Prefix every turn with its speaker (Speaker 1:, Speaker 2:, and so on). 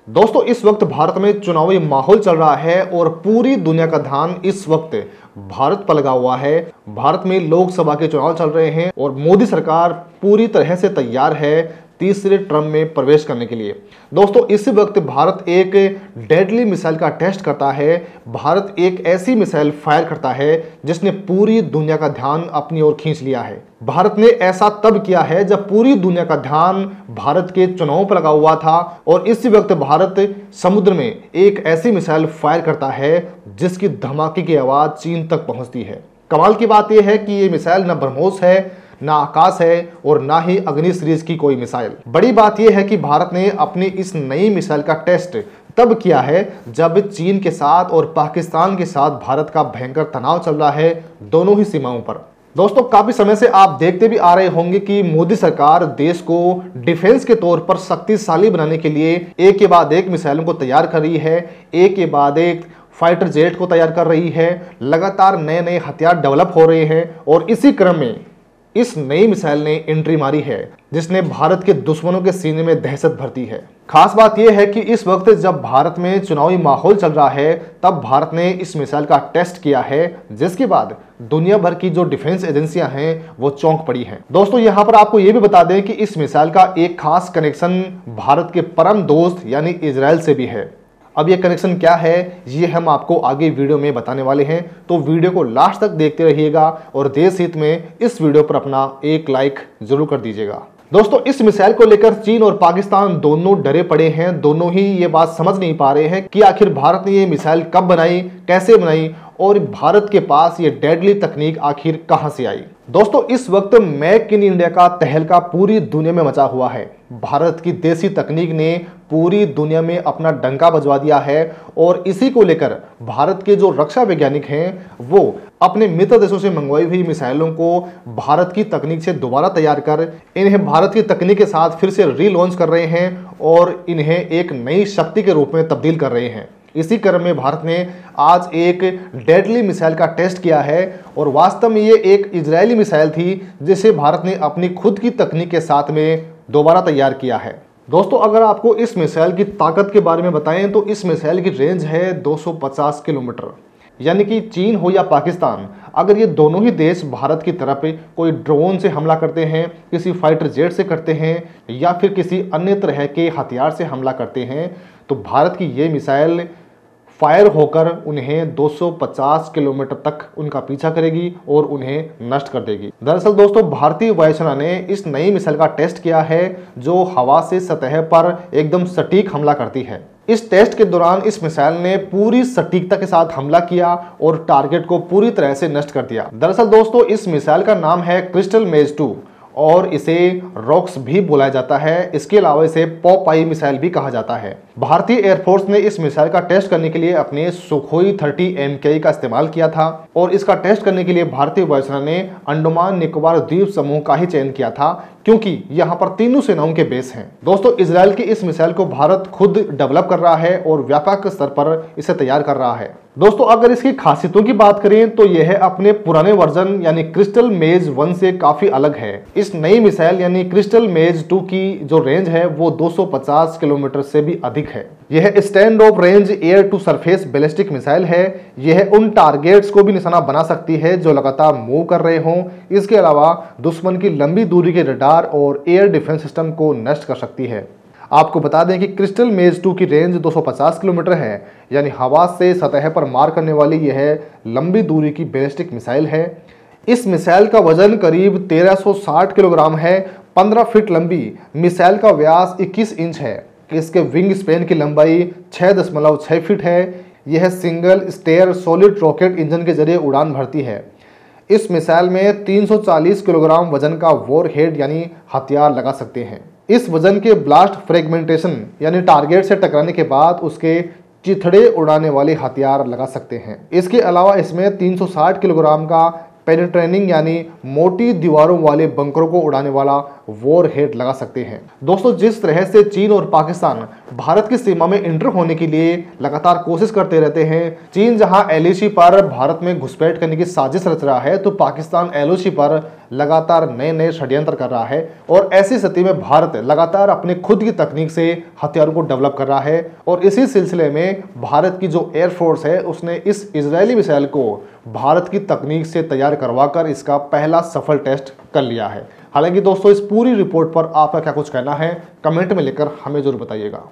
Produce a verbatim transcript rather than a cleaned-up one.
Speaker 1: दोस्तों, इस वक्त भारत में चुनावी माहौल चल रहा है और पूरी दुनिया का ध्यान इस वक्त भारत पर लगा हुआ है। भारत में लोकसभा के चुनाव चल रहे हैं और मोदी सरकार पूरी तरह से तैयार है तीसरे टर्म में प्रवेश करने के लिए। दोस्तों, इसी वक्त भारत एक डेडली मिसाइल का टेस्ट करता है। भारत एक ऐसी मिसाइल फायर करता है जिसने पूरी दुनिया का ध्यान अपनी ओर खींच लिया है। भारत ने ऐसा तब किया है जब पूरी दुनिया का ध्यान भारत के चुनावों पर लगा हुआ था और इसी वक्त भारत समुद्र में एक ऐसी मिसाइल फायर करता है जिसकी धमाके की आवाज चीन तक पहुंचती है। कमाल की बात यह है कि ये मिसाइल न ब्रह्मोस है, ना आकाश है और ना ही अग्नि सीरीज की कोई मिसाइल। बड़ी बात यह है कि भारत ने अपनी इस नई मिसाइल का टेस्ट तब किया है जब चीन के साथ और पाकिस्तान के साथ भारत का भयंकर तनाव चल रहा है दोनों ही सीमाओं पर। दोस्तों, काफी समय से आप देखते भी आ रहे होंगे कि मोदी सरकार देश को डिफेंस के तौर पर शक्तिशाली बनाने के लिए एक के बाद एक मिसाइलों को तैयार कर रही है, एक के बाद एक फाइटर जेट को तैयार कर रही है। लगातार नए नए हथियार डेवलप हो रहे हैं और इसी क्रम में इस नई मिसाइल ने एंट्री मारी है जिसने भारत के दुश्मनों के सीने में दहशत भरती है। खास बात यह है कि इस वक्त जब भारत में चुनावी माहौल चल रहा है तब भारत ने इस मिसाइल का टेस्ट किया है, जिसके बाद दुनिया भर की जो डिफेंस एजेंसियां हैं वो चौंक पड़ी हैं। दोस्तों, यहां पर आपको यह भी बता दें कि इस मिसाइल का एक खास कनेक्शन भारत के परम दोस्त यानी इजराइल से भी है। अब ये कनेक्शन क्या है ये हम आपको आगे वीडियो में बताने वाले हैं, तो वीडियो को लास्ट तक देखते रहिएगा और देश हित में इस वीडियो पर अपना एक लाइक जरूर कर दीजिएगा। दोस्तों, इस मिसाइल को लेकर चीन और पाकिस्तान दोनों डरे पड़े हैं। दोनों ही ये बात समझ नहीं पा रहे हैं कि आखिर भारत ने ये मिसाइल कब बनाई, कैसे बनाई और भारत के पास ये डेडली तकनीक आखिर कहां से आई। दोस्तों, इस वक्त मेक इन इंडिया का तहलका पूरी दुनिया में मचा हुआ है। भारत की देसी तकनीक ने पूरी दुनिया में अपना डंका बजवा दिया है और इसी को लेकर भारत के जो रक्षा वैज्ञानिक हैं वो अपने मित्र देशों से मंगवाई हुई मिसाइलों को भारत की तकनीक से दोबारा तैयार कर इन्हें भारत की तकनीक के साथ फिर से रीलॉन्च कर रहे हैं और इन्हें एक नई शक्ति के रूप में तब्दील कर रहे हैं। इसी क्रम में भारत ने आज एक डेडली मिसाइल का टेस्ट किया है और वास्तव में ये एक इजरायली मिसाइल थी जिसे भारत ने अपनी खुद की तकनीक के साथ में दोबारा तैयार किया है। दोस्तों, अगर आपको इस मिसाइल की ताकत के बारे में बताएं तो इस मिसाइल की रेंज है दो सौ पचास किलोमीटर, यानी कि चीन हो या पाकिस्तान, अगर ये दोनों ही देश भारत की तरफ कोई ड्रोन से हमला करते हैं, किसी फाइटर जेट से करते हैं या फिर किसी अन्य तरह के हथियार से हमला करते हैं तो भारत की ये मिसाइल फायर होकर उन्हें दो सौ पचास किलोमीटर तक उनका पीछा करेगी और उन्हें नष्ट कर देगी। दरअसल दोस्तों, भारतीय वायुसेना ने इस नई मिसाइल का टेस्ट किया है जो हवा से सतह पर एकदम सटीक हमला करती है। इस टेस्ट के दौरान इस मिसाइल ने पूरी सटीकता के साथ हमला किया और टारगेट को पूरी तरह से नष्ट कर दिया। दरअसल दोस्तों, इस मिसाइल का नाम है क्रिस्टल मेज टू और इसे रॉक्स भी बुलाया जाता है। इसके अलावा इसे पॉपाई मिसाइल भी कहा जाता है। भारतीय एयरफोर्स ने इस मिसाइल का टेस्ट करने के लिए अपने सुखोई तीस एम के आई का इस्तेमाल किया था और इसका टेस्ट करने के लिए भारतीय वायुसेना ने अंडमान निकोबार द्वीप समूह का ही चयन किया था क्योंकि यहाँ पर तीनों सेनाओं के बेस हैं। दोस्तों, इजराइल की इस मिसाइल को भारत खुद डेवलप कर रहा है और व्यापक स्तर पर इसे तैयार कर रहा है। दोस्तों, अगर इसकी खासियतों की बात करें तो यह अपने पुराने वर्जन यानी क्रिस्टल मेज वन से काफी अलग है। इस नई मिसाइल यानी क्रिस्टल मेज टू की जो रेंज है वो दो सौ पचास किलोमीटर से भी अधिक है। यह stand off range air to surface ballistic missile है। यह उन टारगेट्स को भी निशाना बना सकती है जो लगातार मूव कर रहे हों। इसके अलावा दुश्मन की लंबी दूरी के रडार और एयर डिफेंस सिस्टम को नष्ट कर सकती है। आपको बता दें कि क्रिस्टल मेज टू की रेंज दो सौ पचास किलोमीटर है, यानी हवा से सतह पर मार करने वाली यह लंबी दूरी की बैलिस्टिक मिसाइल है। इस मिसाइल का वजन करीब तेरह सौ साठ किलोग्राम है। पंद्रह फीट लंबी मिसाइल का व्यास इक्कीस इंच है। इसके विंग स्पेन की लंबाई छह दशमलव छह फीट है। यह single stage solid rocket engine के जरिए उड़ान भरती है। इस मिसाइल में तीन सौ चालीस किलोग्राम वजन का वॉर हेड यानी हथियार लगा सकते हैं। इस वजन के ब्लास्ट फ्रेगमेंटेशन यानी टारगेट से टकराने के बाद उसके चिथड़े उड़ाने वाले हथियार लगा सकते हैं। इसके अलावा इसमें तीन सौ साठ किलोग्राम का पेनिट्रेनिंग यानी मोटी दीवारों वाले बंकरों को उड़ाने वाला वॉर हेड लगा सकते हैं। दोस्तों, जिस तरह से चीन और पाकिस्तान भारत की सीमा में इंटर होने के लिए लगातार कोशिश करते रहते हैं, चीन जहां एलओसी पर भारत में घुसपैठ करने की साजिश रच रहा है तो पाकिस्तान एलओसी पर लगातार नए नए षड्यंत्र कर रहा है। और ऐसी स्थिति में भारत लगातार अपनी खुद की तकनीक से हथियारों को डेवलप कर रहा है और इसी सिलसिले में भारत की जो एयरफोर्स है उसने इस इजरायली मिसाइल को भारत की तकनीक से तैयार करवाकर इसका पहला सफल टेस्ट कर लिया है। हालांकि दोस्तों, इस पूरी रिपोर्ट पर आपका क्या कुछ कहना है, कमेंट में लिखकर हमें जरूर बताइएगा।